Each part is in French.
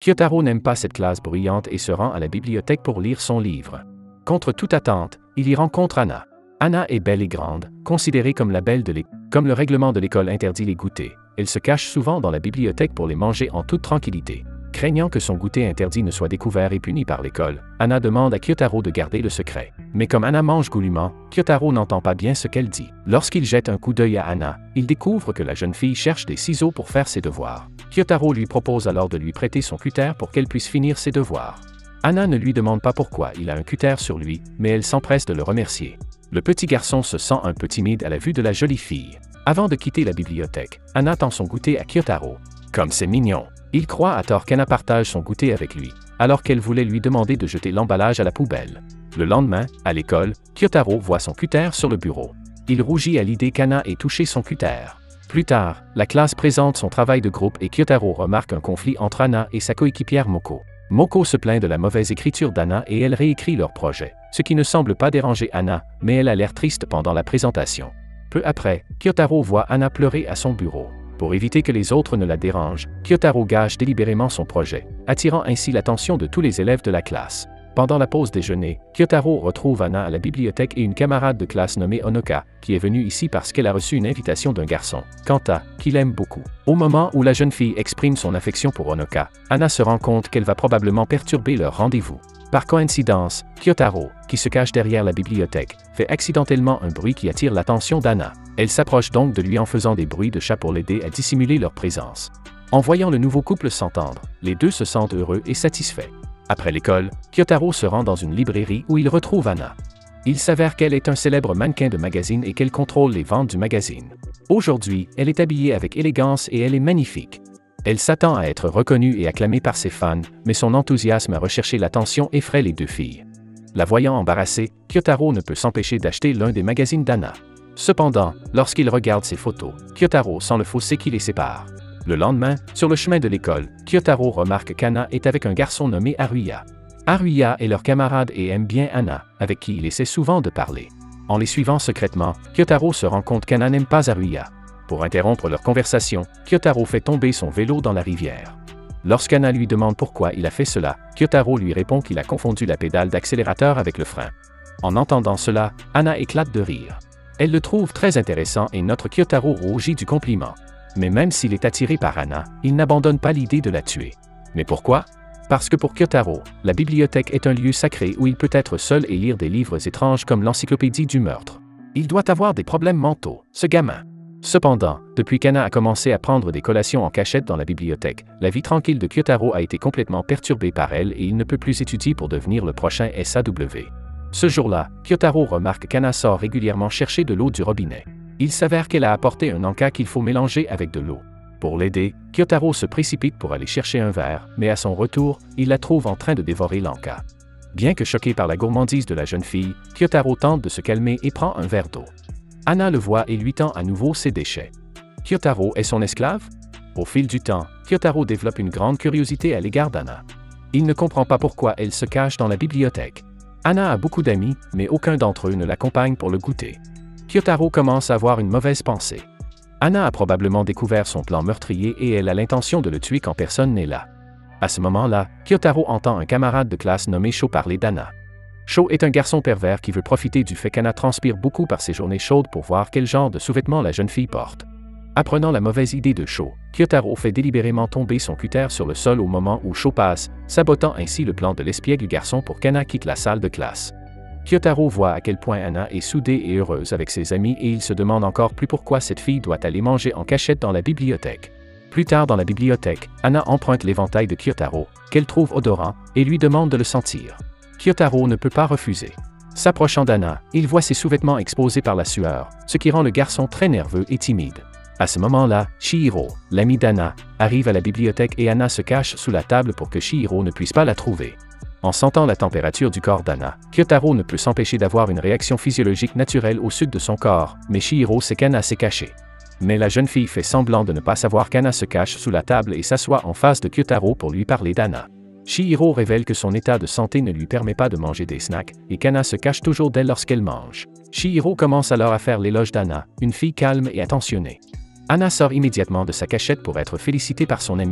Kyotaro n'aime pas cette classe bruyante et se rend à la bibliothèque pour lire son livre. Contre toute attente, il y rencontre Anna. Anna est belle et grande, considérée comme la belle de l'école. Comme le règlement de l'école interdit les goûters, elle se cache souvent dans la bibliothèque pour les manger en toute tranquillité. Craignant que son goûter interdit ne soit découvert et puni par l'école, Anna demande à Kyotaro de garder le secret. Mais comme Anna mange goulûment, Kyotaro n'entend pas bien ce qu'elle dit. Lorsqu'il jette un coup d'œil à Anna, il découvre que la jeune fille cherche des ciseaux pour faire ses devoirs. Kyotaro lui propose alors de lui prêter son cutter pour qu'elle puisse finir ses devoirs. Anna ne lui demande pas pourquoi il a un cutter sur lui, mais elle s'empresse de le remercier. Le petit garçon se sent un peu timide à la vue de la jolie fille. Avant de quitter la bibliothèque, Anna tend son goûter à Kyotaro. Comme c'est mignon! Il croit à tort qu'Anna partage son goûter avec lui, alors qu'elle voulait lui demander de jeter l'emballage à la poubelle. Le lendemain, à l'école, Kyotaro voit son cutter sur le bureau. Il rougit à l'idée qu'Anna ait touché son cutter. Plus tard, la classe présente son travail de groupe et Kyotaro remarque un conflit entre Anna et sa coéquipière Moko. Moko se plaint de la mauvaise écriture d'Anna et elle réécrit leur projet, ce qui ne semble pas déranger Anna, mais elle a l'air triste pendant la présentation. Peu après, Kyotaro voit Anna pleurer à son bureau. Pour éviter que les autres ne la dérangent, Kyotaro gâche délibérément son projet, attirant ainsi l'attention de tous les élèves de la classe. Pendant la pause déjeuner, Kyotaro retrouve Anna à la bibliothèque et une camarade de classe nommée Honoka, qui est venue ici parce qu'elle a reçu une invitation d'un garçon, Kanta, qui l'aime beaucoup. Au moment où la jeune fille exprime son affection pour Honoka, Anna se rend compte qu'elle va probablement perturber leur rendez-vous. Par coïncidence, Kyotaro, qui se cache derrière la bibliothèque, fait accidentellement un bruit qui attire l'attention d'Anna. Elle s'approche donc de lui en faisant des bruits de chat pour l'aider à dissimuler leur présence. En voyant le nouveau couple s'entendre, les deux se sentent heureux et satisfaits. Après l'école, Kyotaro se rend dans une librairie où il retrouve Anna. Il s'avère qu'elle est un célèbre mannequin de magazine et qu'elle contrôle les ventes du magazine. Aujourd'hui, elle est habillée avec élégance et elle est magnifique. Elle s'attend à être reconnue et acclamée par ses fans, mais son enthousiasme à rechercher l'attention effraie les deux filles. La voyant embarrassée, Kyotaro ne peut s'empêcher d'acheter l'un des magazines d'Anna. Cependant, lorsqu'il regarde ses photos, Kyotaro sent le fossé qui les sépare. Le lendemain, sur le chemin de l'école, Kyotaro remarque qu'Anna est avec un garçon nommé Haruya. Haruya est leur camarade et aime bien Anna, avec qui il essaie souvent de parler. En les suivant secrètement, Kyotaro se rend compte qu'Anna n'aime pas Haruya. Pour interrompre leur conversation, Kyotaro fait tomber son vélo dans la rivière. Lorsqu'Anna lui demande pourquoi il a fait cela, Kyotaro lui répond qu'il a confondu la pédale d'accélérateur avec le frein. En entendant cela, Anna éclate de rire. Elle le trouve très intéressant et notre Kyotaro rougit du compliment. Mais même s'il est attiré par Anna, il n'abandonne pas l'idée de la tuer. Mais pourquoi? Parce que pour Kyotaro, la bibliothèque est un lieu sacré où il peut être seul et lire des livres étranges comme l'encyclopédie du meurtre. Il doit avoir des problèmes mentaux, ce gamin. Cependant, depuis qu'Anna a commencé à prendre des collations en cachette dans la bibliothèque, la vie tranquille de Kyotaro a été complètement perturbée par elle et il ne peut plus étudier pour devenir le prochain SAW. Ce jour-là, Kyotaro remarque qu'Anna sort régulièrement chercher de l'eau du robinet. Il s'avère qu'elle a apporté un encas qu'il faut mélanger avec de l'eau. Pour l'aider, Kyotaro se précipite pour aller chercher un verre, mais à son retour, il la trouve en train de dévorer l'encas. Bien que choqué par la gourmandise de la jeune fille, Kyotaro tente de se calmer et prend un verre d'eau. Anna le voit et lui tend à nouveau ses déchets. Kyotaro est son esclave? Au fil du temps, Kyotaro développe une grande curiosité à l'égard d'Anna. Il ne comprend pas pourquoi elle se cache dans la bibliothèque. Anna a beaucoup d'amis, mais aucun d'entre eux ne l'accompagne pour le goûter. Kyotaro commence à avoir une mauvaise pensée. Anna a probablement découvert son plan meurtrier et elle a l'intention de le tuer quand personne n'est là. À ce moment-là, Kyotaro entend un camarade de classe nommé Sho parler d'Anna. Sho est un garçon pervers qui veut profiter du fait qu'Anna transpire beaucoup par ses journées chaudes pour voir quel genre de sous-vêtements la jeune fille porte. Apprenant la mauvaise idée de Sho, Kyotaro fait délibérément tomber son cutter sur le sol au moment où Sho passe, sabotant ainsi le plan de l'espiègle garçon pour qu'Anna quitte la salle de classe. Kyotaro voit à quel point Anna est soudée et heureuse avec ses amis et il se demande encore plus pourquoi cette fille doit aller manger en cachette dans la bibliothèque. Plus tard dans la bibliothèque, Anna emprunte l'éventail de Kyotaro, qu'elle trouve odorant, et lui demande de le sentir. Kyotaro ne peut pas refuser. S'approchant d'Anna, il voit ses sous-vêtements exposés par la sueur, ce qui rend le garçon très nerveux et timide. À ce moment-là, Chihiro, l'ami d'Anna, arrive à la bibliothèque et Anna se cache sous la table pour que Chihiro ne puisse pas la trouver. En sentant la température du corps d'Anna, Kyotaro ne peut s'empêcher d'avoir une réaction physiologique naturelle au sud de son corps, mais Chihiro sait qu'Anna s'est cachée. Mais la jeune fille fait semblant de ne pas savoir qu'Anna se cache sous la table et s'assoit en face de Kyotaro pour lui parler d'Anna. Chihiro révèle que son état de santé ne lui permet pas de manger des snacks et qu'Anna se cache toujours d'elle lorsqu'elle mange. Chihiro commence alors à faire l'éloge d'Anna, une fille calme et attentionnée. Anna sort immédiatement de sa cachette pour être félicitée par son amie.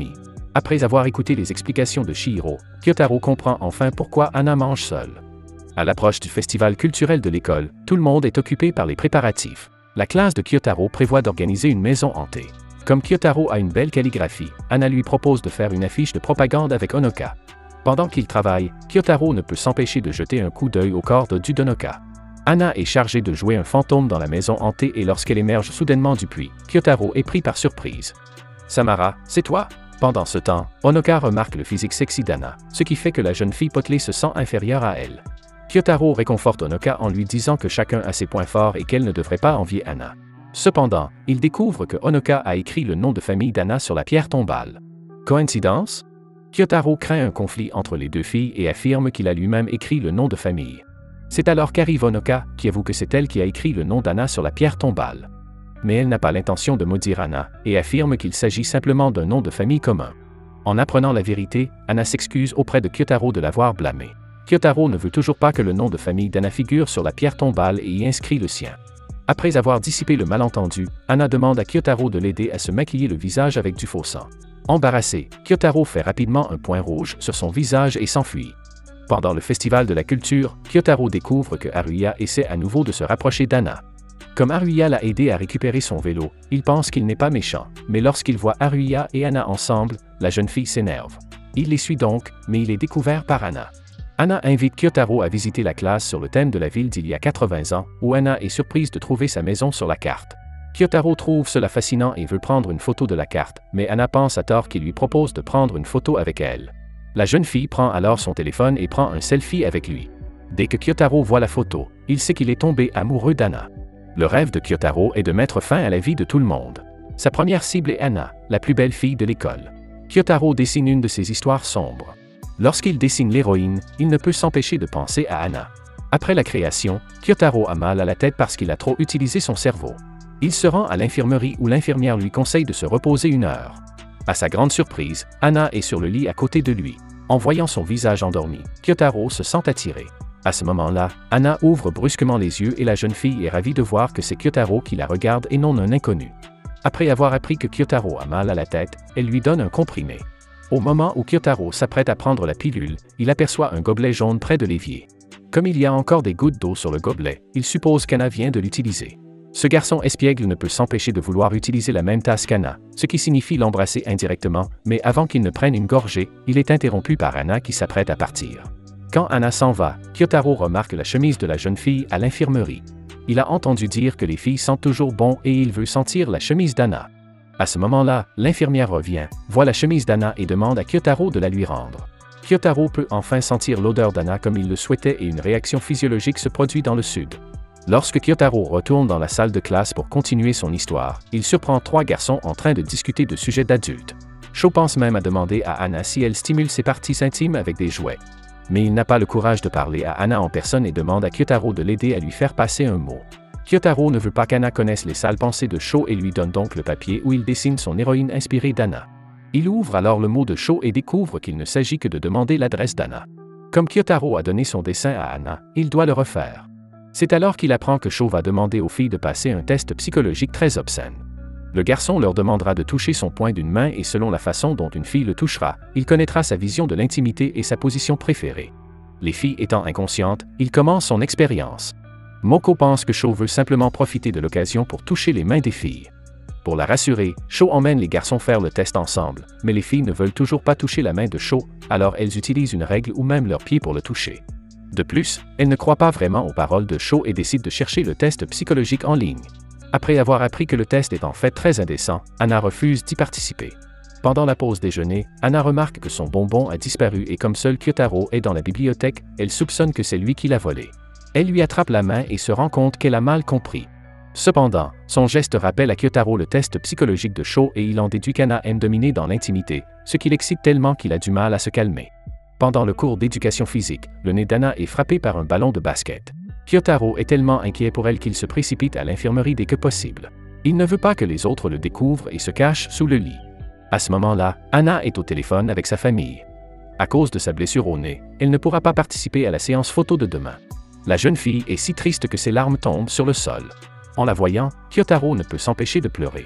Après avoir écouté les explications de Chihiro, Kyotaro comprend enfin pourquoi Anna mange seule. À l'approche du festival culturel de l'école, tout le monde est occupé par les préparatifs. La classe de Kyotaro prévoit d'organiser une maison hantée. Comme Kyotaro a une belle calligraphie, Anna lui propose de faire une affiche de propagande avec Honoka. Pendant qu'il travaille, Kyotaro ne peut s'empêcher de jeter un coup d'œil au corps de Judonoka. Anna est chargée de jouer un fantôme dans la maison hantée et lorsqu'elle émerge soudainement du puits, Kyotaro est pris par surprise. « Samara, c'est toi ?» Pendant ce temps, Honoka remarque le physique sexy d'Anna, ce qui fait que la jeune fille potelée se sent inférieure à elle. Kyotaro réconforte Honoka en lui disant que chacun a ses points forts et qu'elle ne devrait pas envier Anna. Cependant, il découvre que Honoka a écrit le nom de famille d'Anna sur la pierre tombale. Coïncidence? Kyotaro craint un conflit entre les deux filles et affirme qu'il a lui-même écrit le nom de famille. C'est alors qu'arrive Honoka, qui avoue que c'est elle qui a écrit le nom d'Anna sur la pierre tombale. Mais elle n'a pas l'intention de maudire Anna, et affirme qu'il s'agit simplement d'un nom de famille commun. En apprenant la vérité, Anna s'excuse auprès de Kyotaro de l'avoir blâmé. Kyotaro ne veut toujours pas que le nom de famille d'Anna figure sur la pierre tombale et y inscrit le sien. Après avoir dissipé le malentendu, Anna demande à Kyotaro de l'aider à se maquiller le visage avec du faux sang. Embarrassé, Kyotaro fait rapidement un point rouge sur son visage et s'enfuit. Pendant le festival de la culture, Kyotaro découvre que Haruya essaie à nouveau de se rapprocher d'Anna. Comme Haruya l'a aidé à récupérer son vélo, il pense qu'il n'est pas méchant, mais lorsqu'il voit Haruya et Anna ensemble, la jeune fille s'énerve. Il les suit donc, mais il est découvert par Anna. Anna invite Kyotaro à visiter la classe sur le thème de la ville d'il y a 80 ans, où Anna est surprise de trouver sa maison sur la carte. Kyotaro trouve cela fascinant et veut prendre une photo de la carte, mais Anna pense à tort qu'il lui propose de prendre une photo avec elle. La jeune fille prend alors son téléphone et prend un selfie avec lui. Dès que Kyotaro voit la photo, il sait qu'il est tombé amoureux d'Anna. Le rêve de Kyotaro est de mettre fin à la vie de tout le monde. Sa première cible est Anna, la plus belle fille de l'école. Kyotaro dessine une de ses histoires sombres. Lorsqu'il dessine l'héroïne, il ne peut s'empêcher de penser à Anna. Après la création, Kyotaro a mal à la tête parce qu'il a trop utilisé son cerveau. Il se rend à l'infirmerie où l'infirmière lui conseille de se reposer 1 heure. À sa grande surprise, Anna est sur le lit à côté de lui. En voyant son visage endormi, Kyotaro se sent attiré. À ce moment-là, Anna ouvre brusquement les yeux et la jeune fille est ravie de voir que c'est Kyotaro qui la regarde et non un inconnu. Après avoir appris que Kyotaro a mal à la tête, elle lui donne un comprimé. Au moment où Kyotaro s'apprête à prendre la pilule, il aperçoit un gobelet jaune près de l'évier. Comme il y a encore des gouttes d'eau sur le gobelet, il suppose qu'Anna vient de l'utiliser. Ce garçon espiègle ne peut s'empêcher de vouloir utiliser la même tasse qu'Anna, ce qui signifie l'embrasser indirectement, mais avant qu'il ne prenne une gorgée, il est interrompu par Anna qui s'apprête à partir. Quand Anna s'en va, Kyotaro remarque la chemise de la jeune fille à l'infirmerie. Il a entendu dire que les filles sentent toujours bon et il veut sentir la chemise d'Anna. À ce moment-là, l'infirmière revient, voit la chemise d'Anna et demande à Kyotaro de la lui rendre. Kyotaro peut enfin sentir l'odeur d'Anna comme il le souhaitait et une réaction physiologique se produit dans le sud. Lorsque Kyotaro retourne dans la salle de classe pour continuer son histoire, il surprend 3 garçons en train de discuter de sujets d'adultes. Sho pense même à demander à Anna si elle stimule ses parties intimes avec des jouets. Mais il n'a pas le courage de parler à Anna en personne et demande à Kyotaro de l'aider à lui faire passer un mot. Kyotaro ne veut pas qu'Anna connaisse les sales pensées de Sho et lui donne donc le papier où il dessine son héroïne inspirée d'Anna. Il ouvre alors le mot de Sho et découvre qu'il ne s'agit que de demander l'adresse d'Anna. Comme Kyotaro a donné son dessin à Anna, il doit le refaire. C'est alors qu'il apprend que Sho va demander aux filles de passer un test psychologique très obscène. Le garçon leur demandera de toucher son poing d'une main et selon la façon dont une fille le touchera, il connaîtra sa vision de l'intimité et sa position préférée. Les filles étant inconscientes, il commence son expérience. Moko pense que Sho veut simplement profiter de l'occasion pour toucher les mains des filles. Pour la rassurer, Sho emmène les garçons faire le test ensemble, mais les filles ne veulent toujours pas toucher la main de Sho, alors elles utilisent une règle ou même leurs pieds pour le toucher. De plus, elles ne croient pas vraiment aux paroles de Sho et décident de chercher le test psychologique en ligne. Après avoir appris que le test est en fait très indécent, Anna refuse d'y participer. Pendant la pause déjeuner, Anna remarque que son bonbon a disparu et comme seul Kyotaro est dans la bibliothèque, elle soupçonne que c'est lui qui l'a volé. Elle lui attrape la main et se rend compte qu'elle a mal compris. Cependant, son geste rappelle à Kyotaro le test psychologique de Sho et il en déduit qu'Anna aime dominer dans l'intimité, ce qui l'excite tellement qu'il a du mal à se calmer. Pendant le cours d'éducation physique, le nez d'Anna est frappé par un ballon de basket. Kyotaro est tellement inquiet pour elle qu'il se précipite à l'infirmerie dès que possible. Il ne veut pas que les autres le découvrent et se cache sous le lit. À ce moment-là, Anna est au téléphone avec sa famille. À cause de sa blessure au nez, elle ne pourra pas participer à la séance photo de demain. La jeune fille est si triste que ses larmes tombent sur le sol. En la voyant, Kyotaro ne peut s'empêcher de pleurer.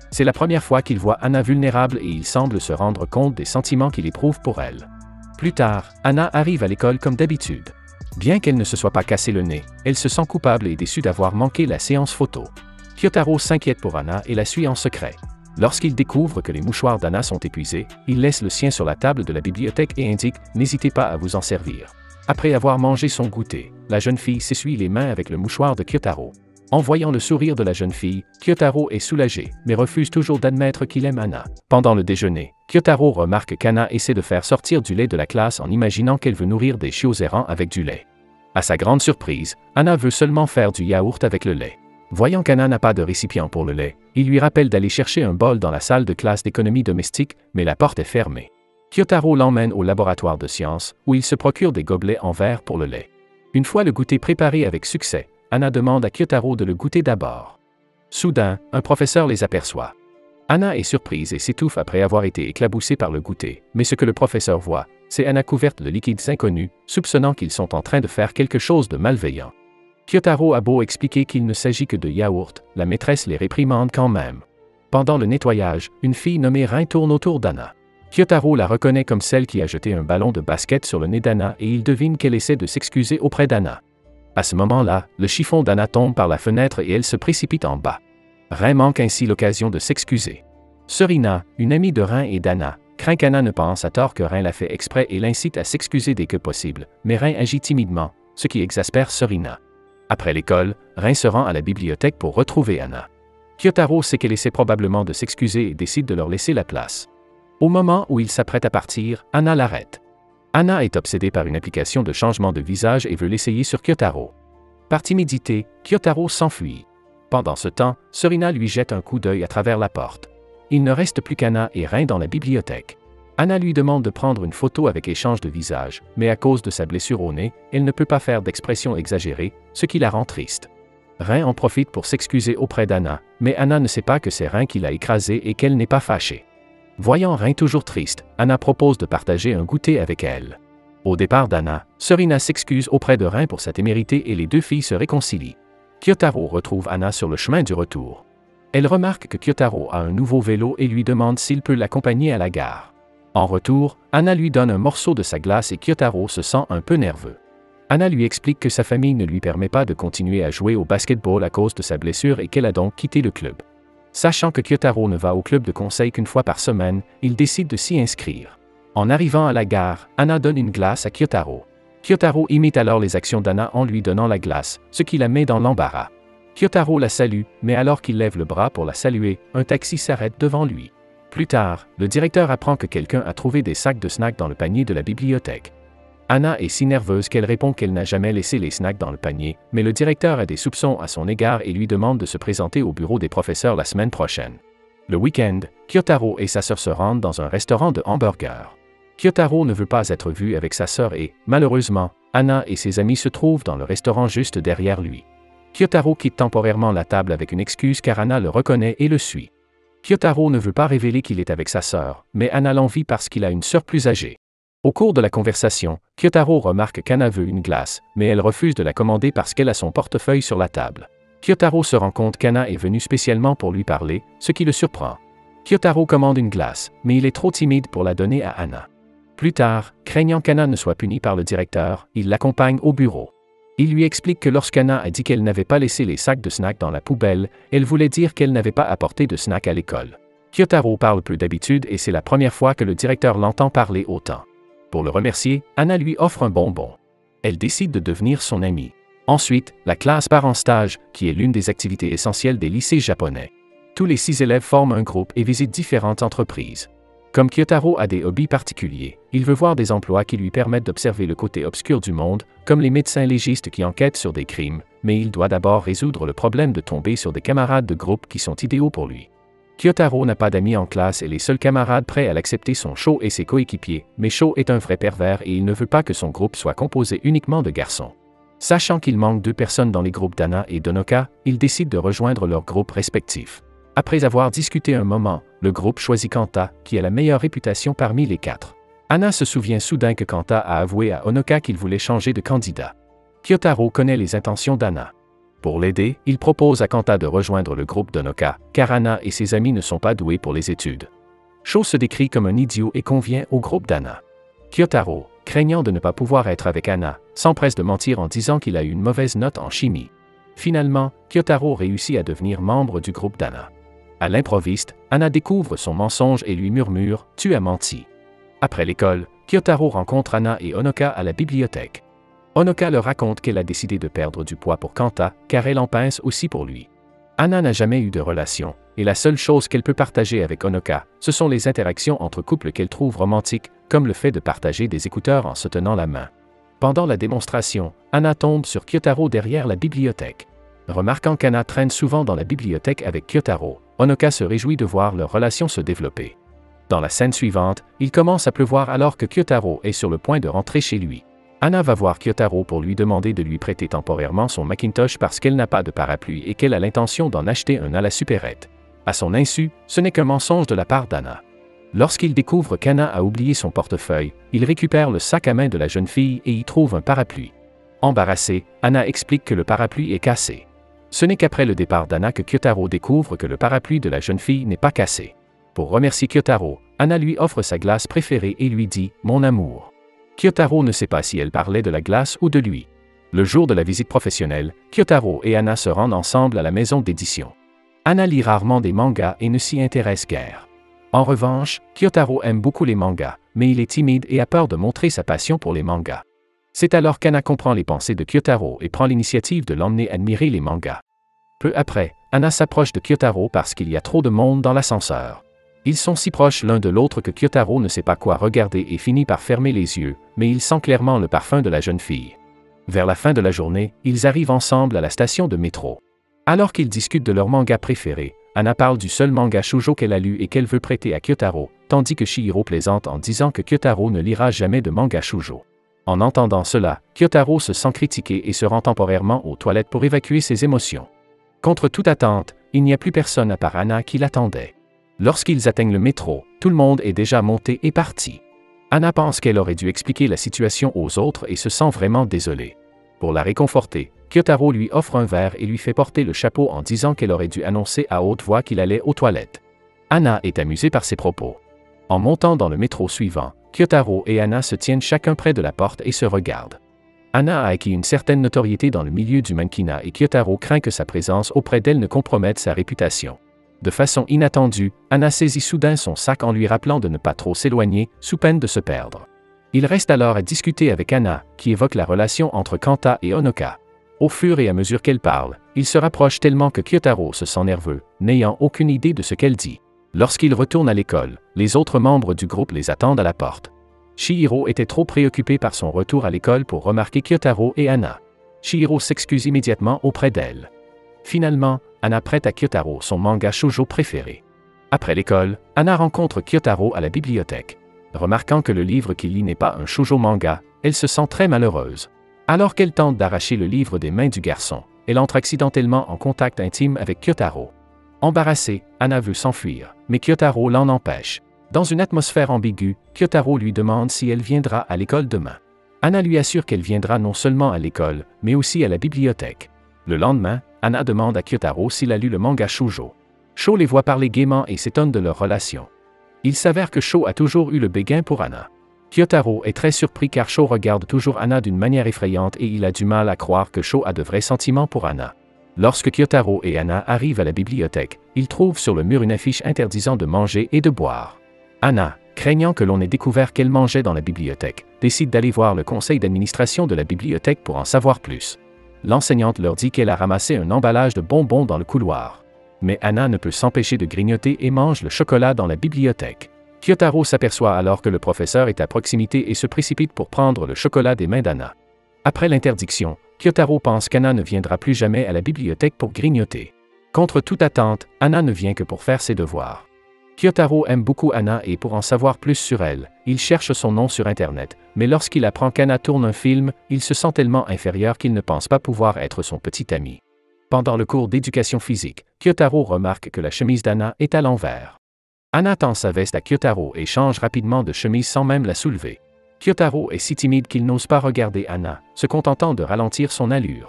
C'est la première fois qu'il voit Anna vulnérable et il semble se rendre compte des sentiments qu'il éprouve pour elle. Plus tard, Anna arrive à l'école comme d'habitude. Bien qu'elle ne se soit pas cassé le nez, elle se sent coupable et déçue d'avoir manqué la séance photo. Kyotaro s'inquiète pour Anna et la suit en secret. Lorsqu'il découvre que les mouchoirs d'Anna sont épuisés, il laisse le sien sur la table de la bibliothèque et indique « N'hésitez pas à vous en servir ». Après avoir mangé son goûter, la jeune fille s'essuie les mains avec le mouchoir de Kyotaro. En voyant le sourire de la jeune fille, Kyotaro est soulagé, mais refuse toujours d'admettre qu'il aime Anna. Pendant le déjeuner, Kyotaro remarque qu'Anna essaie de faire sortir du lait de la classe en imaginant qu'elle veut nourrir des chiots errants avec du lait. À sa grande surprise, Anna veut seulement faire du yaourt avec le lait. Voyant qu'Anna n'a pas de récipient pour le lait, il lui rappelle d'aller chercher un bol dans la salle de classe d'économie domestique, mais la porte est fermée. Kyotaro l'emmène au laboratoire de sciences, où il se procure des gobelets en verre pour le lait. Une fois le goûter préparé avec succès, Anna demande à Kyotaro de le goûter d'abord. Soudain, un professeur les aperçoit. Anna est surprise et s'étouffe après avoir été éclaboussée par le goûter, mais ce que le professeur voit, c'est Anna couverte de liquides inconnus, soupçonnant qu'ils sont en train de faire quelque chose de malveillant. Kyotaro a beau expliquer qu'il ne s'agit que de yaourt, la maîtresse les réprimande quand même. Pendant le nettoyage, une fille nommée Rin tourne autour d'Anna. Kyotaro la reconnaît comme celle qui a jeté un ballon de basket sur le nez d'Anna et il devine qu'elle essaie de s'excuser auprès d'Anna. À ce moment-là, le chiffon d'Anna tombe par la fenêtre et elle se précipite en bas. Rin manque ainsi l'occasion de s'excuser. Serena, une amie de Rin et d'Anna, craint qu'Anna ne pense à tort que Rin l'a fait exprès et l'incite à s'excuser dès que possible, mais Rin agit timidement, ce qui exaspère Serena. Après l'école, Rin se rend à la bibliothèque pour retrouver Anna. Kyotaro sait qu'elle essaie probablement de s'excuser et décide de leur laisser la place. Au moment où il s'apprête à partir, Anna l'arrête. Anna est obsédée par une application de changement de visage et veut l'essayer sur Kyotaro. Par timidité, Kyotaro s'enfuit. Pendant ce temps, Serena lui jette un coup d'œil à travers la porte. Il ne reste plus qu'Anna et Rin dans la bibliothèque. Anna lui demande de prendre une photo avec échange de visage, mais à cause de sa blessure au nez, elle ne peut pas faire d'expression exagérée, ce qui la rend triste. Rin en profite pour s'excuser auprès d'Anna, mais Anna ne sait pas que c'est Rin qui l'a écrasée et qu'elle n'est pas fâchée. Voyant Rin toujours triste, Anna propose de partager un goûter avec elle. Au départ d'Anna, Serena s'excuse auprès de Rin pour sa témérité et les deux filles se réconcilient. Kyotaro retrouve Anna sur le chemin du retour. Elle remarque que Kyotaro a un nouveau vélo et lui demande s'il peut l'accompagner à la gare. En retour, Anna lui donne un morceau de sa glace et Kyotaro se sent un peu nerveux. Anna lui explique que sa famille ne lui permet pas de continuer à jouer au basketball à cause de sa blessure et qu'elle a donc quitté le club. Sachant que Kyotaro ne va au club de conseil qu'une fois par semaine, il décide de s'y inscrire. En arrivant à la gare, Anna donne une glace à Kyotaro. Kyotaro imite alors les actions d'Anna en lui donnant la glace, ce qui la met dans l'embarras. Kyotaro la salue, mais alors qu'il lève le bras pour la saluer, un taxi s'arrête devant lui. Plus tard, le directeur apprend que quelqu'un a trouvé des sacs de snacks dans le panier de la bibliothèque. Anna est si nerveuse qu'elle répond qu'elle n'a jamais laissé les snacks dans le panier, mais le directeur a des soupçons à son égard et lui demande de se présenter au bureau des professeurs la semaine prochaine. Le week-end, Kyotaro et sa sœur se rendent dans un restaurant de hamburgers. Kyotaro ne veut pas être vu avec sa sœur et, malheureusement, Anna et ses amis se trouvent dans le restaurant juste derrière lui. Kyotaro quitte temporairement la table avec une excuse car Anna le reconnaît et le suit. Kyotaro ne veut pas révéler qu'il est avec sa sœur, mais Anna l'envie parce qu'il a une sœur plus âgée. Au cours de la conversation, Kyotaro remarque qu'Anna veut une glace, mais elle refuse de la commander parce qu'elle a son portefeuille sur la table. Kyotaro se rend compte qu'Anna est venue spécialement pour lui parler, ce qui le surprend. Kyotaro commande une glace, mais il est trop timide pour la donner à Anna. Plus tard, craignant qu'Anna ne soit punie par le directeur, il l'accompagne au bureau. Il lui explique que lorsqu'Anna a dit qu'elle n'avait pas laissé les sacs de snacks dans la poubelle, elle voulait dire qu'elle n'avait pas apporté de snacks à l'école. Kyotaro parle peu d'habitude et c'est la première fois que le directeur l'entend parler autant. Pour le remercier, Anna lui offre un bonbon. Elle décide de devenir son amie. Ensuite, la classe part en stage, qui est l'une des activités essentielles des lycées japonais. Tous les 6 élèves forment un groupe et visitent différentes entreprises. Comme Kyotaro a des hobbies particuliers, il veut voir des emplois qui lui permettent d'observer le côté obscur du monde, comme les médecins légistes qui enquêtent sur des crimes, mais il doit d'abord résoudre le problème de tomber sur des camarades de groupe qui sont idéaux pour lui. Kyotaro n'a pas d'amis en classe et les seuls camarades prêts à l'accepter sont Sho et ses coéquipiers, mais Sho est un vrai pervers et il ne veut pas que son groupe soit composé uniquement de garçons. Sachant qu'il manque 2 personnes dans les groupes d'Anna et d'Onoka, il décide de rejoindre leurs groupes respectifs. Après avoir discuté un moment, le groupe choisit Kanta, qui a la meilleure réputation parmi les 4. Anna se souvient soudain que Kanta a avoué à Onoka qu'il voulait changer de candidat. Kyotaro connaît les intentions d'Anna. Pour l'aider, il propose à Kanta de rejoindre le groupe d'Honoka, car Anna et ses amis ne sont pas doués pour les études. Sho se décrit comme un idiot et convient au groupe d'Anna. Kyotaro, craignant de ne pas pouvoir être avec Anna, s'empresse de mentir en disant qu'il a eu une mauvaise note en chimie. Finalement, Kyotaro réussit à devenir membre du groupe d'Anna. À l'improviste, Anna découvre son mensonge et lui murmure « Tu as menti ». Après l'école, Kyotaro rencontre Anna et Honoka à la bibliothèque. Honoka leur raconte qu'elle a décidé de perdre du poids pour Kanta, car elle en pince aussi pour lui. Anna n'a jamais eu de relation, et la seule chose qu'elle peut partager avec Honoka, ce sont les interactions entre couples qu'elle trouve romantiques, comme le fait de partager des écouteurs en se tenant la main. Pendant la démonstration, Anna tombe sur Kyotaro derrière la bibliothèque. Remarquant qu'Anna traîne souvent dans la bibliothèque avec Kyotaro, Honoka se réjouit de voir leur relation se développer. Dans la scène suivante, il commence à pleuvoir alors que Kyotaro est sur le point de rentrer chez lui. Anna va voir Kyotaro pour lui demander de lui prêter temporairement son Macintosh parce qu'elle n'a pas de parapluie et qu'elle a l'intention d'en acheter un à la supérette. À son insu, ce n'est qu'un mensonge de la part d'Anna. Lorsqu'il découvre qu'Anna a oublié son portefeuille, il récupère le sac à main de la jeune fille et y trouve un parapluie. Embarrassée, Anna explique que le parapluie est cassé. Ce n'est qu'après le départ d'Anna que Kyotaro découvre que le parapluie de la jeune fille n'est pas cassé. Pour remercier Kyotaro, Anna lui offre sa glace préférée et lui dit « Mon amour ». Kyotaro ne sait pas si elle parlait de la glace ou de lui. Le jour de la visite professionnelle, Kyotaro et Anna se rendent ensemble à la maison d'édition. Anna lit rarement des mangas et ne s'y intéresse guère. En revanche, Kyotaro aime beaucoup les mangas, mais il est timide et a peur de montrer sa passion pour les mangas. C'est alors qu'Anna comprend les pensées de Kyotaro et prend l'initiative de l'emmener admirer les mangas. Peu après, Anna s'approche de Kyotaro parce qu'il y a trop de monde dans l'ascenseur. Ils sont si proches l'un de l'autre que Kyotaro ne sait pas quoi regarder et finit par fermer les yeux, mais il sent clairement le parfum de la jeune fille. Vers la fin de la journée, ils arrivent ensemble à la station de métro. Alors qu'ils discutent de leur manga préféré, Anna parle du seul manga shoujo qu'elle a lu et qu'elle veut prêter à Kyotaro, tandis que Chihiro plaisante en disant que Kyotaro ne lira jamais de manga shoujo. En entendant cela, Kyotaro se sent critiqué et se rend temporairement aux toilettes pour évacuer ses émotions. Contre toute attente, il n'y a plus personne à part Anna qui l'attendait. Lorsqu'ils atteignent le métro, tout le monde est déjà monté et parti. Anna pense qu'elle aurait dû expliquer la situation aux autres et se sent vraiment désolée. Pour la réconforter, Kyotaro lui offre un verre et lui fait porter le chapeau en disant qu'elle aurait dû annoncer à haute voix qu'il allait aux toilettes. Anna est amusée par ses propos. En montant dans le métro suivant, Kyotaro et Anna se tiennent chacun près de la porte et se regardent. Anna a acquis une certaine notoriété dans le milieu du mannequinat et Kyotaro craint que sa présence auprès d'elle ne compromette sa réputation. De façon inattendue, Anna saisit soudain son sac en lui rappelant de ne pas trop s'éloigner, sous peine de se perdre. Il reste alors à discuter avec Anna, qui évoque la relation entre Kanta et Honoka. Au fur et à mesure qu'elle parle, il se rapproche tellement que Kyotaro se sent nerveux, n'ayant aucune idée de ce qu'elle dit. Lorsqu'il retourne à l'école, les autres membres du groupe les attendent à la porte. Chihiro était trop préoccupé par son retour à l'école pour remarquer Kyotaro et Anna. Chihiro s'excuse immédiatement auprès d'elle. Finalement, Anna prête à Kyotaro son manga shoujo préféré. Après l'école, Anna rencontre Kyotaro à la bibliothèque. Remarquant que le livre qu'il lit n'est pas un shoujo manga, elle se sent très malheureuse. Alors qu'elle tente d'arracher le livre des mains du garçon, elle entre accidentellement en contact intime avec Kyotaro. Embarrassée, Anna veut s'enfuir, mais Kyotaro l'en empêche. Dans une atmosphère ambiguë, Kyotaro lui demande si elle viendra à l'école demain. Anna lui assure qu'elle viendra non seulement à l'école, mais aussi à la bibliothèque. Le lendemain, Anna demande à Kyotaro s'il a lu le manga shoujo. Sho les voit parler gaiement et s'étonne de leur relation. Il s'avère que Sho a toujours eu le béguin pour Anna. Kyotaro est très surpris car Sho regarde toujours Anna d'une manière effrayante et il a du mal à croire que Sho a de vrais sentiments pour Anna. Lorsque Kyotaro et Anna arrivent à la bibliothèque, ils trouvent sur le mur une affiche interdisant de manger et de boire. Anna, craignant que l'on ait découvert qu'elle mangeait dans la bibliothèque, décide d'aller voir le conseil d'administration de la bibliothèque pour en savoir plus. L'enseignante leur dit qu'elle a ramassé un emballage de bonbons dans le couloir. Mais Anna ne peut s'empêcher de grignoter et mange le chocolat dans la bibliothèque. Kyotaro s'aperçoit alors que le professeur est à proximité et se précipite pour prendre le chocolat des mains d'Anna. Après l'interdiction, Kyotaro pense qu'Anna ne viendra plus jamais à la bibliothèque pour grignoter. Contre toute attente, Anna ne vient que pour faire ses devoirs. Kyotaro aime beaucoup Anna et pour en savoir plus sur elle, il cherche son nom sur Internet, mais lorsqu'il apprend qu'Anna tourne un film, il se sent tellement inférieur qu'il ne pense pas pouvoir être son petit ami. Pendant le cours d'éducation physique, Kyotaro remarque que la chemise d'Anna est à l'envers. Anna tend sa veste à Kyotaro et change rapidement de chemise sans même la soulever. Kyotaro est si timide qu'il n'ose pas regarder Anna, se contentant de ralentir son allure.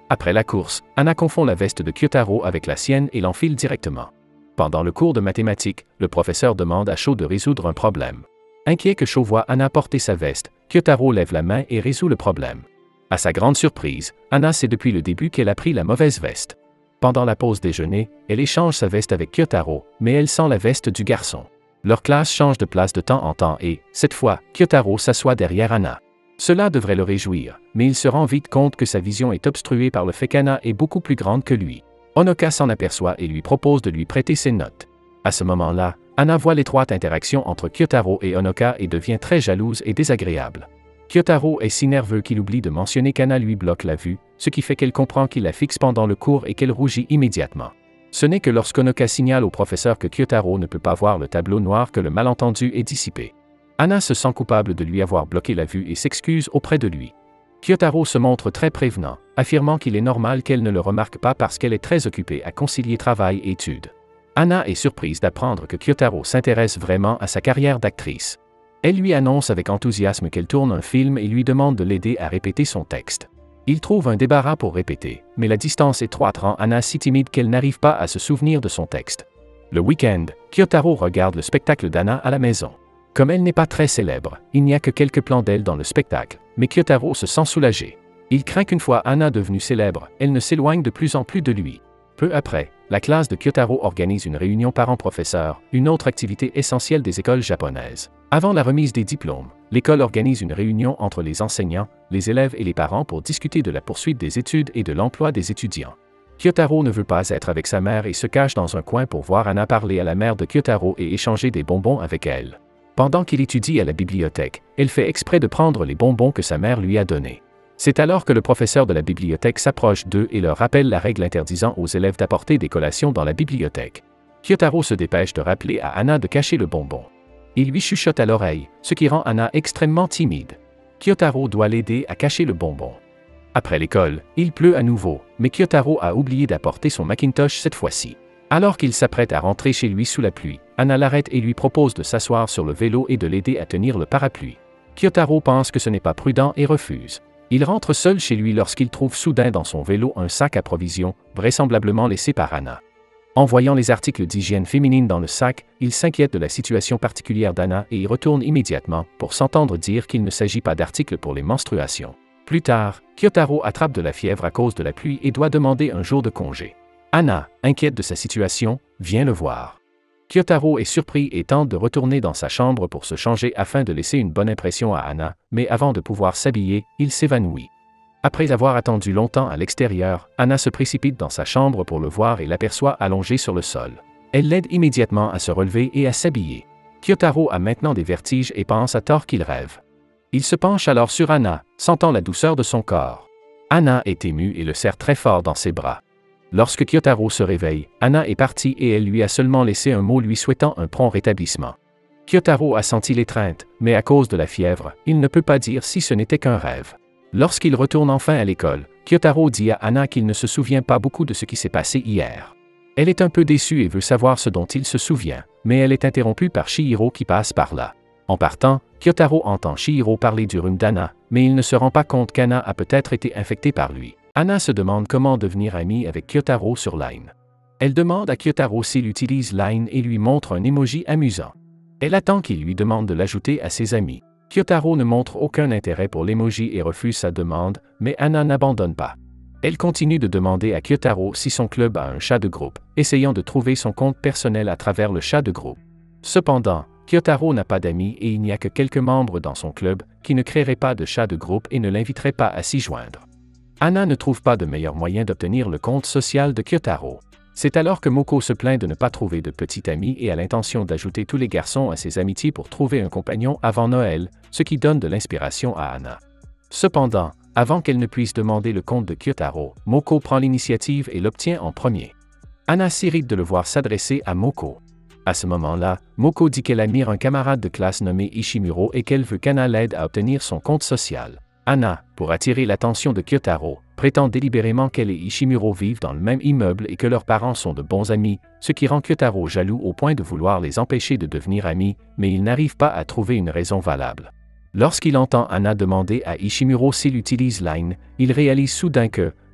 Après la course, Anna confond la veste de Kyotaro avec la sienne et l'enfile directement. Pendant le cours de mathématiques, le professeur demande à Sho de résoudre un problème. Inquiet que Sho voit Anna porter sa veste, Kyotaro lève la main et résout le problème. À sa grande surprise, Anna sait depuis le début qu'elle a pris la mauvaise veste. Pendant la pause déjeuner, elle échange sa veste avec Kyotaro, mais elle sent la veste du garçon. Leur classe change de place de temps en temps et, cette fois, Kyotaro s'assoit derrière Anna. Cela devrait le réjouir, mais il se rend vite compte que sa vision est obstruée par le fait qu'Anna est beaucoup plus grande que lui. Honoka s'en aperçoit et lui propose de lui prêter ses notes. À ce moment-là, Anna voit l'étroite interaction entre Kyotaro et Honoka et devient très jalouse et désagréable. Kyotaro est si nerveux qu'il oublie de mentionner qu'Anna lui bloque la vue, ce qui fait qu'elle comprend qu'il la fixe pendant le cours et qu'elle rougit immédiatement. Ce n'est que lorsqu'Honoka signale au professeur que Kyotaro ne peut pas voir le tableau noir que le malentendu est dissipé. Anna se sent coupable de lui avoir bloqué la vue et s'excuse auprès de lui. Kyotaro se montre très prévenant, affirmant qu'il est normal qu'elle ne le remarque pas parce qu'elle est très occupée à concilier travail et études. Anna est surprise d'apprendre que Kyotaro s'intéresse vraiment à sa carrière d'actrice. Elle lui annonce avec enthousiasme qu'elle tourne un film et lui demande de l'aider à répéter son texte. Il trouve un débarras pour répéter, mais la distance étroite rend Anna si timide qu'elle n'arrive pas à se souvenir de son texte. Le week-end, Kyotaro regarde le spectacle d'Anna à la maison. Comme elle n'est pas très célèbre, il n'y a que quelques plans d'elle dans le spectacle, mais Kyotaro se sent soulagé. Il craint qu'une fois Anna devenue célèbre, elle ne s'éloigne de plus en plus de lui. Peu après, la classe de Kyotaro organise une réunion parents-professeurs, une autre activité essentielle des écoles japonaises. Avant la remise des diplômes, l'école organise une réunion entre les enseignants, les élèves et les parents pour discuter de la poursuite des études et de l'emploi des étudiants. Kyotaro ne veut pas être avec sa mère et se cache dans un coin pour voir Anna parler à la mère de Kyotaro et échanger des bonbons avec elle. Pendant qu'il étudie à la bibliothèque, elle fait exprès de prendre les bonbons que sa mère lui a donnés. C'est alors que le professeur de la bibliothèque s'approche d'eux et leur rappelle la règle interdisant aux élèves d'apporter des collations dans la bibliothèque. Kyotaro se dépêche de rappeler à Anna de cacher le bonbon. Il lui chuchote à l'oreille, ce qui rend Anna extrêmement timide. Kyotaro doit l'aider à cacher le bonbon. Après l'école, il pleut à nouveau, mais Kyotaro a oublié d'apporter son Macintosh cette fois-ci. Alors qu'il s'apprête à rentrer chez lui sous la pluie, Anna l'arrête et lui propose de s'asseoir sur le vélo et de l'aider à tenir le parapluie. Kyotaro pense que ce n'est pas prudent et refuse. Il rentre seul chez lui lorsqu'il trouve soudain dans son vélo un sac à provisions, vraisemblablement laissé par Anna. En voyant les articles d'hygiène féminine dans le sac, il s'inquiète de la situation particulière d'Anna et y retourne immédiatement pour s'entendre dire qu'il ne s'agit pas d'articles pour les menstruations. Plus tard, Kyotaro attrape de la fièvre à cause de la pluie et doit demander un jour de congé. Anna, inquiète de sa situation, vient le voir. Kyotaro est surpris et tente de retourner dans sa chambre pour se changer afin de laisser une bonne impression à Anna, mais avant de pouvoir s'habiller, il s'évanouit. Après avoir attendu longtemps à l'extérieur, Anna se précipite dans sa chambre pour le voir et l'aperçoit allongé sur le sol. Elle l'aide immédiatement à se relever et à s'habiller. Kyotaro a maintenant des vertiges et pense à tort qu'il rêve. Il se penche alors sur Anna, sentant la douceur de son corps. Anna est émue et le serre très fort dans ses bras. Lorsque Kyotaro se réveille, Anna est partie et elle lui a seulement laissé un mot lui souhaitant un prompt rétablissement. Kyotaro a senti l'étreinte, mais à cause de la fièvre, il ne peut pas dire si ce n'était qu'un rêve. Lorsqu'il retourne enfin à l'école, Kyotaro dit à Anna qu'il ne se souvient pas beaucoup de ce qui s'est passé hier. Elle est un peu déçue et veut savoir ce dont il se souvient, mais elle est interrompue par Chihiro qui passe par là. En partant, Kyotaro entend Chihiro parler du rhume d'Anna, mais il ne se rend pas compte qu'Anna a peut-être été infectée par lui. Anna se demande comment devenir amie avec Kyotaro sur Line. Elle demande à Kyotaro s'il utilise Line et lui montre un emoji amusant. Elle attend qu'il lui demande de l'ajouter à ses amis. Kyotaro ne montre aucun intérêt pour l'emoji et refuse sa demande, mais Anna n'abandonne pas. Elle continue de demander à Kyotaro si son club a un chat de groupe, essayant de trouver son compte personnel à travers le chat de groupe. Cependant, Kyotaro n'a pas d'amis et il n'y a que quelques membres dans son club qui ne créeraient pas de chat de groupe et ne l'inviteraient pas à s'y joindre. Anna ne trouve pas de meilleur moyen d'obtenir le compte social de Kyotaro. C'est alors que Moko se plaint de ne pas trouver de petit ami et a l'intention d'ajouter tous les garçons à ses amitiés pour trouver un compagnon avant Noël, ce qui donne de l'inspiration à Anna. Cependant, avant qu'elle ne puisse demander le compte de Kyotaro, Moko prend l'initiative et l'obtient en premier. Anna s'irrite de le voir s'adresser à Moko. À ce moment-là, Moko dit qu'elle admire un camarade de classe nommé Ishimuro et qu'elle veut qu'Anna l'aide à obtenir son compte social. Anna, pour attirer l'attention de Kyotaro, prétend délibérément qu'elle et Ishimuro vivent dans le même immeuble et que leurs parents sont de bons amis, ce qui rend Kyotaro jaloux au point de vouloir les empêcher de devenir amis, mais il n'arrive pas à trouver une raison valable. Lorsqu'il entend Anna demander à Ishimuro s'il utilise Line, il réalise soudain que,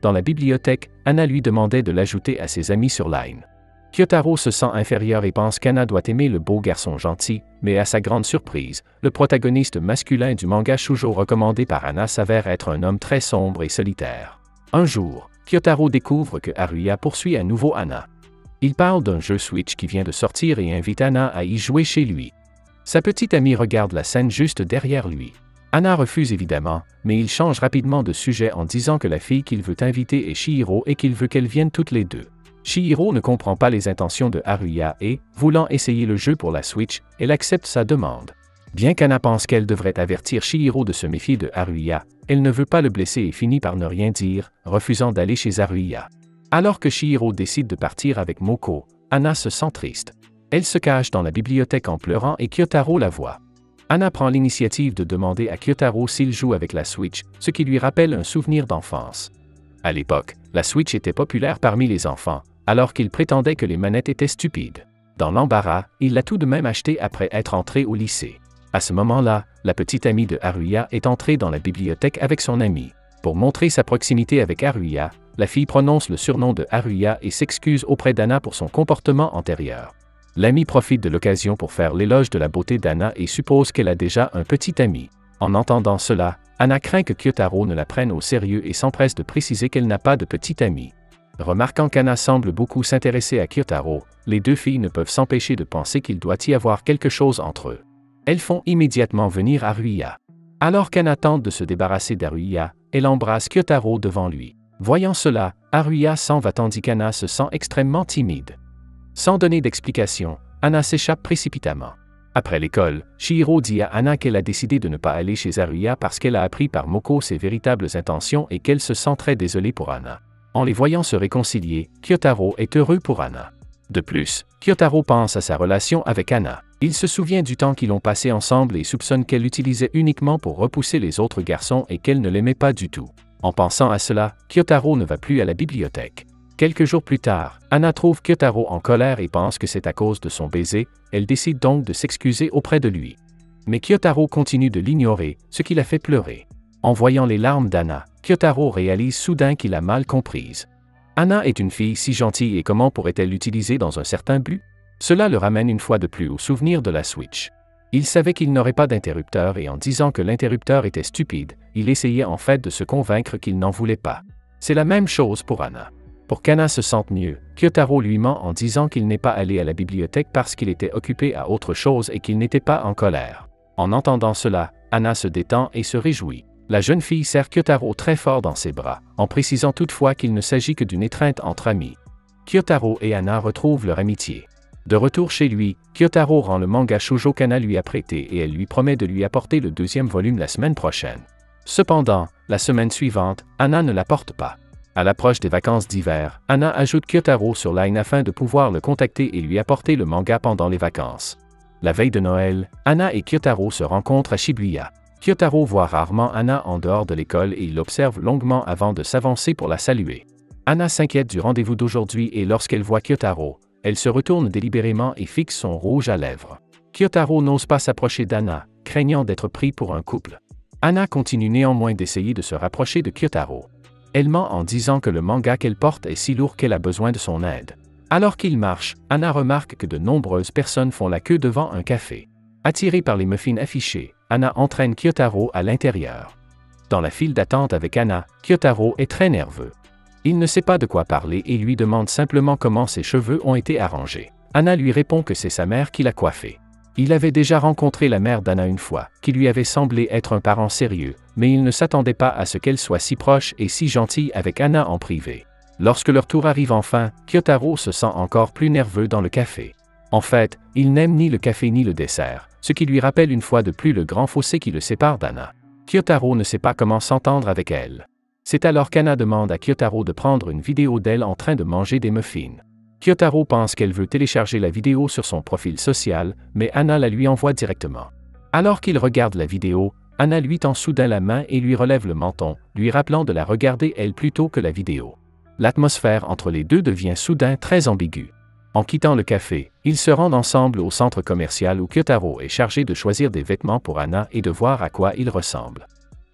Dans la bibliothèque, Anna lui demandait de l'ajouter à ses amis sur Line. Kyotaro se sent inférieur et pense qu'Anna doit aimer le beau garçon gentil, mais à sa grande surprise, le protagoniste masculin du manga shoujo recommandé par Anna s'avère être un homme très sombre et solitaire. Un jour, Kyotaro découvre que Haruya poursuit à nouveau Anna. Il parle d'un jeu Switch qui vient de sortir et invite Anna à y jouer chez lui. Sa petite amie regarde la scène juste derrière lui. Anna refuse évidemment, mais il change rapidement de sujet en disant que la fille qu'il veut inviter est Chihiro et qu'il veut qu'elles viennent toutes les deux. Chihiro ne comprend pas les intentions de Haruya et, voulant essayer le jeu pour la Switch, elle accepte sa demande. Bien qu'Anna pense qu'elle devrait avertir Chihiro de se méfier de Haruya, elle ne veut pas le blesser et finit par ne rien dire, refusant d'aller chez Haruya. Alors que Chihiro décide de partir avec Moko, Anna se sent triste. Elle se cache dans la bibliothèque en pleurant et Kyotaro la voit. Anna prend l'initiative de demander à Kyotaro s'il joue avec la Switch, ce qui lui rappelle un souvenir d'enfance. À l'époque, la Switch était populaire parmi les enfants, alors qu'il prétendait que les manettes étaient stupides. Dans l'embarras, il l'a tout de même achetée après être entré au lycée. À ce moment-là, la petite amie de Haruya est entrée dans la bibliothèque avec son ami. Pour montrer sa proximité avec Haruya, la fille prononce le surnom de Haruya et s'excuse auprès d'Anna pour son comportement antérieur. L'ami profite de l'occasion pour faire l'éloge de la beauté d'Anna et suppose qu'elle a déjà un petit ami. En entendant cela, Anna craint que Kyotaro ne la prenne au sérieux et s'empresse de préciser qu'elle n'a pas de petit ami. Remarquant qu'Anna semble beaucoup s'intéresser à Kyotaro, les deux filles ne peuvent s'empêcher de penser qu'il doit y avoir quelque chose entre eux. Elles font immédiatement venir Haruya. Alors qu'Anna tente de se débarrasser d'Haruya, elle embrasse Kyotaro devant lui. Voyant cela, Haruya s'en va tandis qu'Anna se sent extrêmement timide. Sans donner d'explication, Anna s'échappe précipitamment. Après l'école, Chihiro dit à Anna qu'elle a décidé de ne pas aller chez Haruya parce qu'elle a appris par Moko ses véritables intentions et qu'elle se sent très désolée pour Anna. En les voyant se réconcilier, Kyotaro est heureux pour Anna. De plus, Kyotaro pense à sa relation avec Anna. Il se souvient du temps qu'ils ont passé ensemble et soupçonne qu'elle l'utilisait uniquement pour repousser les autres garçons et qu'elle ne l'aimait pas du tout. En pensant à cela, Kyotaro ne va plus à la bibliothèque. Quelques jours plus tard, Anna trouve Kyotaro en colère et pense que c'est à cause de son baiser, elle décide donc de s'excuser auprès de lui. Mais Kyotaro continue de l'ignorer, ce qui la fait pleurer. En voyant les larmes d'Anna, Kyotaro réalise soudain qu'il a mal comprise. Anna est une fille si gentille et comment pourrait-elle l'utiliser dans un certain but? Cela le ramène une fois de plus au souvenir de la Switch. Il savait qu'il n'aurait pas d'interrupteur et en disant que l'interrupteur était stupide, il essayait en fait de se convaincre qu'il n'en voulait pas. C'est la même chose pour Anna. Pour qu'Anna se sente mieux, Kyotaro lui ment en disant qu'il n'est pas allé à la bibliothèque parce qu'il était occupé à autre chose et qu'il n'était pas en colère. En entendant cela, Anna se détend et se réjouit. La jeune fille serre Kyotaro très fort dans ses bras, en précisant toutefois qu'il ne s'agit que d'une étreinte entre amis. Kyotaro et Anna retrouvent leur amitié. De retour chez lui, Kyotaro rend le manga shoujo qu'Anna lui a prêté et elle lui promet de lui apporter le deuxième volume la semaine prochaine. Cependant, la semaine suivante, Anna ne l'apporte pas. À l'approche des vacances d'hiver, Anna ajoute Kyotaro sur Line afin de pouvoir le contacter et lui apporter le manga pendant les vacances. La veille de Noël, Anna et Kyotaro se rencontrent à Shibuya. Kyotaro voit rarement Anna en dehors de l'école et il l'observe longuement avant de s'avancer pour la saluer. Anna s'inquiète du rendez-vous d'aujourd'hui et lorsqu'elle voit Kyotaro, elle se retourne délibérément et fixe son rouge à lèvres. Kyotaro n'ose pas s'approcher d'Anna, craignant d'être pris pour un couple. Anna continue néanmoins d'essayer de se rapprocher de Kyotaro. Elle ment en disant que le manga qu'elle porte est si lourd qu'elle a besoin de son aide. Alors qu'il marche, Anna remarque que de nombreuses personnes font la queue devant un café. Attirée par les muffins affichés, Anna entraîne Kyotaro à l'intérieur. Dans la file d'attente avec Anna, Kyotaro est très nerveux. Il ne sait pas de quoi parler et lui demande simplement comment ses cheveux ont été arrangés. Anna lui répond que c'est sa mère qui l'a coiffé. Il avait déjà rencontré la mère d'Anna une fois, qui lui avait semblé être un parent sérieux, mais il ne s'attendait pas à ce qu'elle soit si proche et si gentille avec Anna en privé. Lorsque leur tour arrive enfin, Kyotaro se sent encore plus nerveux dans le café. En fait, il n'aime ni le café ni le dessert, ce qui lui rappelle une fois de plus le grand fossé qui le sépare d'Anna. Kyotaro ne sait pas comment s'entendre avec elle. C'est alors qu'Anna demande à Kyotaro de prendre une vidéo d'elle en train de manger des muffins. Kyotaro pense qu'elle veut télécharger la vidéo sur son profil social, mais Anna la lui envoie directement. Alors qu'il regarde la vidéo, Anna lui tend soudain la main et lui relève le menton, lui rappelant de la regarder elle plutôt que la vidéo. L'atmosphère entre les deux devient soudain très ambiguë. En quittant le café, ils se rendent ensemble au centre commercial où Kyotaro est chargé de choisir des vêtements pour Anna et de voir à quoi ils ressemblent.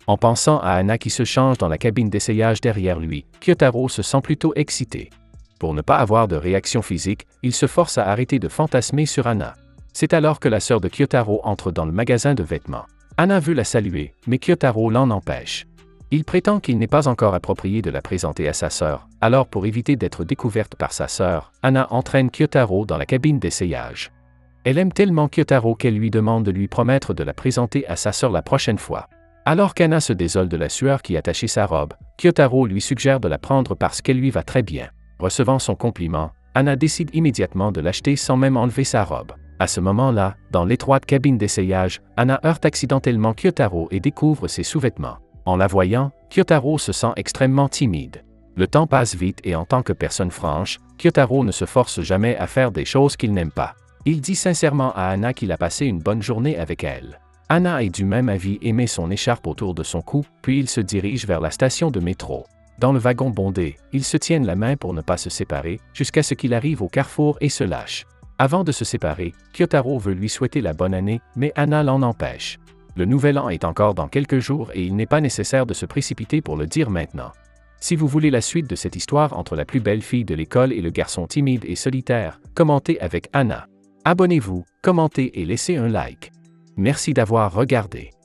En pensant à Anna qui se change dans la cabine d'essayage derrière lui, Kyotaro se sent plutôt excité. Pour ne pas avoir de réaction physique, il se force à arrêter de fantasmer sur Anna. C'est alors que la sœur de Kyotaro entre dans le magasin de vêtements. Anna veut la saluer, mais Kyotaro l'en empêche. Il prétend qu'il n'est pas encore approprié de la présenter à sa sœur, alors pour éviter d'être découverte par sa sœur, Anna entraîne Kyotaro dans la cabine d'essayage. Elle aime tellement Kyotaro qu'elle lui demande de lui promettre de la présenter à sa sœur la prochaine fois. Alors qu'Anna se désole de la sueur qui attachait sa robe, Kyotaro lui suggère de la prendre parce qu'elle lui va très bien. Recevant son compliment, Anna décide immédiatement de l'acheter sans même enlever sa robe. À ce moment-là, dans l'étroite cabine d'essayage, Anna heurte accidentellement Kyotaro et découvre ses sous-vêtements. En la voyant, Kyotaro se sent extrêmement timide. Le temps passe vite et en tant que personne franche, Kyotaro ne se force jamais à faire des choses qu'il n'aime pas. Il dit sincèrement à Anna qu'il a passé une bonne journée avec elle. Anna est du même avis et met son écharpe autour de son cou, puis ils se dirigent vers la station de métro. Dans le wagon bondé, ils se tiennent la main pour ne pas se séparer, jusqu'à ce qu'il arrive au carrefour et se lâche. Avant de se séparer, Kyotaro veut lui souhaiter la bonne année, mais Anna l'en empêche. Le nouvel an est encore dans quelques jours et il n'est pas nécessaire de se précipiter pour le dire maintenant. Si vous voulez la suite de cette histoire entre la plus belle fille de l'école et le garçon timide et solitaire, commentez avec Anna. Abonnez-vous, commentez et laissez un like. Merci d'avoir regardé.